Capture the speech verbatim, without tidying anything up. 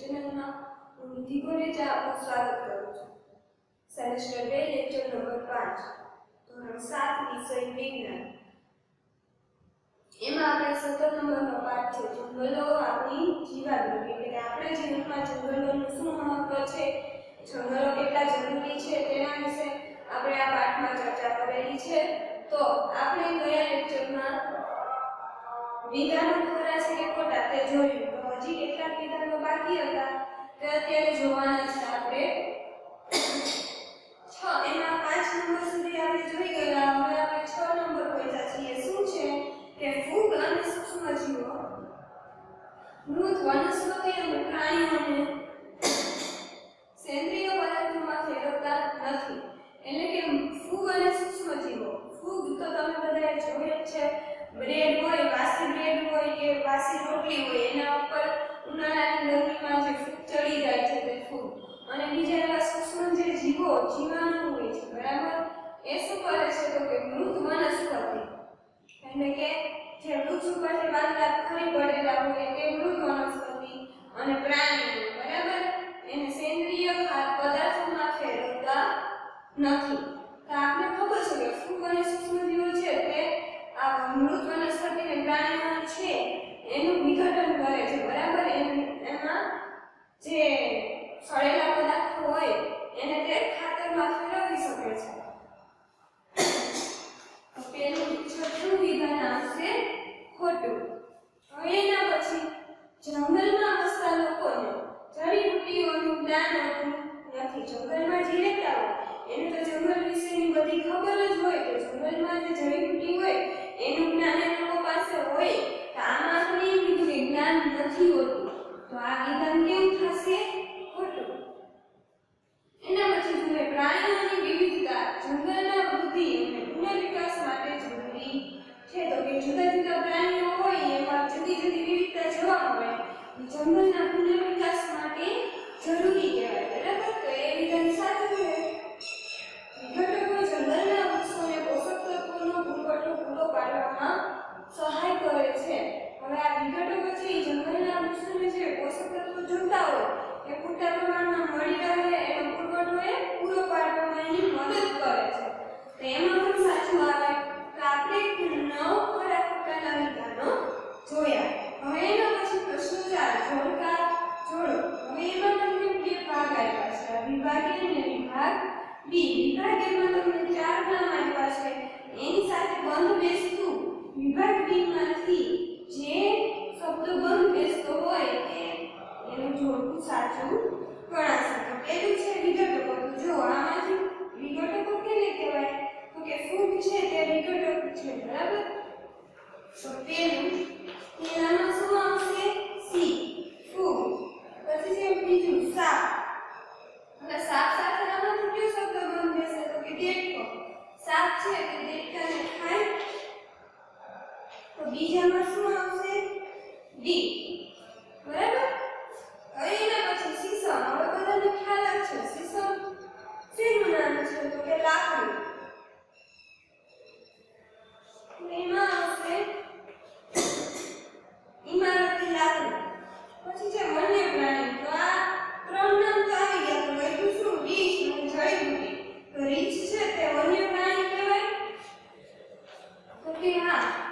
ચેનલમાં હું નિધિ ગોરેચા આપનું સ્વાગત કરું છું. સેમેસ્ટર બે લેક્ચર નંબર પાંચ ધોરણ સાત વિષય વિજ્ઞાન. એમાં આપણે સત્તર નંબરનો પાઠ છે જંગલો આપણી જીવાદૃષ્ટિ, એટલે કે આપણે જીવનમાં જંગલોનું શું મહત્વ છે, જંગલો કેટલા જરૂરી છે તેના વિશે આપણે આ પાઠમાં ચર્ચા કરેલી છે. તો આપણે ગયા લેક્ચરમાં વિધાનો ખરા છે કે ખોટા તે જોયું. તો હજી કેટલાક વિધાનો બાકી હતા તે અત્યારે જોવાના છે આપણે. છ એમાં પાંચ નંબર સુધી આપણે જોઈ ગયા. હવે આપણે છ નંબર પહોંચ્યા છીએ. શું છે કે ફૂગ અને સૂક્ષ્મજીવો મૃત વનસ્પતિ અને પ્રાણીઓને સેન્દ્રિય પદાર્થોમાં ફેરવતા નથી. એટલે કે ફૂગ અને સૂક્ષ્મજીવો, ફૂગ તો તમે બધાએ જોયું જ છે. બ્રેડ હોય, વાસી બ્રેડ હોય કે વાસી રોટલી હોય, એના ઉપર ઉનાળાની ગરમીમાં જે ફૂગ ચડી જાય છે તે ફૂગ. અને બીજા એવા સૂક્ષ્મ જે જીવો જીવાણુ હોય છે, બરાબર, એ શું કરે છે તો કે મૃત વનસ્પતિ, એટલે કે જે વૃક્ષ ઉપરથી પાંદડા ખરી પડેલા હોય તે મૃત વનસ્પતિ અને પ્રાણીઓ, બરાબર, એને સેન્દ્રિય પદાર્થોમાં ફેરવતા નથી. તો આપને ખબર છે કે ફૂગ અને સૂક્ષ્મજીવો છે તે આ મૃત વનસ્પતિ અને પ્રાણીઓ છે એનું વિઘટન કરે છે, બરાબર. એમાં જે સડેલા પદાર્થો હોય એને તે ખાતરમાં ફેરવી શકે છે. તો પેલું છઠ્ઠું વિધાન આવશે ખોટું. હવે એના પછી જંગલમાં વસતા લોકોને જડીબુટ્ટીઓનું જ્ઞાન હોતું નથી. જંગલમાં જે રહેતા હોય એને તો જંગલ વિશેની બધી ખબર જ હોય. તો જંગલમાં જે જડીબુટ્ટી હોય એનું જ્ઞાન એ લોકો પાસે હોય. તો આમાં ઘણી બધું જ્ઞાન નથી હોતું. તો આ વિધાન કેવું થશે? ખોટું. એના પછી જોઈએ પ્રાણીઓની વિવિધતા જંગલના વૃદ્ધિ અને પુનર્વિકાસ માટે જરૂરી છે. તો કે જુદા જુદા પ્રાણીઓ હોય એમાં જુદી જુદી વિવિધતા જોવા મળે, જંગલના પુનર્વિકાસ માટે જરૂરી કહેવાય, બરાબર. તો એ વિધાન સાચું છે. વિઘટકો જંગલના વૃક્ષોને પોષક તત્વોનો પુરવઠો પૂરો પાડવામાં સહાય કરે છે. હવે આ વિઘટકો છે એ જંગલના વૃક્ષોને જે પોષક તત્વો જોઈતા હોય એ પૂરતા પ્રમાણમાં મળી રહે એનો પુરવઠો એ પૂરો પાડવામાં એની મદદ કરે છે. તો એમાં પણ સાચું આવે. તો આપણે નવ ખરા ખોટાના વિધાનો જોયા. હવે એના પછી પ્રશ્ન ચાર જોડકા જોડો. હવે એમાં તમને બે ભાગ આપ્યા છે, વિભાગીય અને વિભાગ બી. વિભાગીયમાં તમને ચાર નામ આપ્યા છે, એની સાથે બંધ બેસતું વિભાગ બી માંથી જે શબ્દ બંધ બેસતો હોય તે એનું જોડકું સાચું ગણાશે. તો પેલું છે વિઘટકો. તો જો આમાંથી વિઘટકો કેને કહેવાય તો કે ફૂગ છે તે વિઘટક છે, બરાબર. તો પેલું પેલામાં શું આવશે? સી, ફૂગ. પછી છે બીજું સાપ. હવે સાપ સાથે આમાંથી કયો શબ્દ બંધ બેસે તો કે દેડકો. સાપ છે તે દેડકાને ખાય. તો બીજામાં શું આવશે? ડી, બરાબર. હવે એના પછી સીસમ. હવે બધાને ખ્યાલ જ છે સીસમ શેનું નામ છે તો કે લાકડું. એમાં આવશે ઇમારતી લાકડું. પછી છે વન્ય પ્રાણી. તો આ ત્રણ નામ તો આવી ગયા. તો વધુ શું? રીછ અને જડીબુટ્ટી. તો રીછ છે તે વન્ય પ્રાણી કહેવાય તો કે હા.